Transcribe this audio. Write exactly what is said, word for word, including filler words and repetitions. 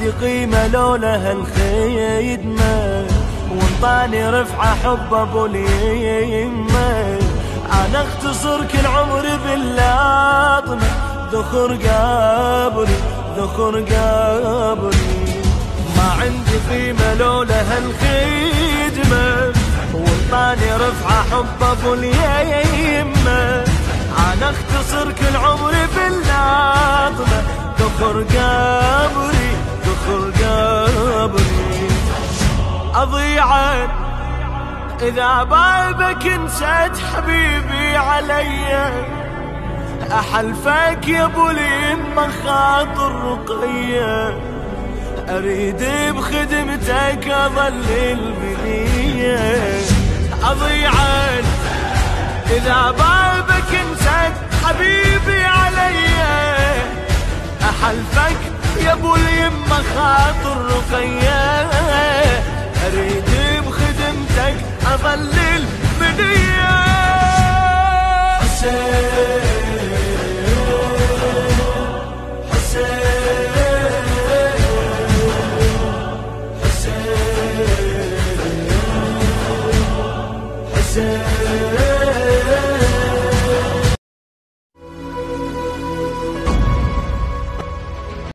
عندي قيمة لولا هالخدمة، وانطاني رفعة حب ابو اليمة. انا اختصر كل عمري باللاطمة، ذخر قبري ذخر قبري. ما عندي قيمة لولا هالخدمة، وانطاني رفعة حب ابو اليمة. انا اختصر كل عمري باللاطمة، ذخر قبري ذخر قبري. اضيعت اذا بابك نسيت حبيبي عليا، احلفك يا ابو اليمة خاطر رقية، اريد بخدمتك اظل البنية. اضيعت اذا بابك نسيت حبيبي عليا، احلفك يا ابو اليمة خاطر رقية، اريد بخدمتك اظل البنية. حسين حسين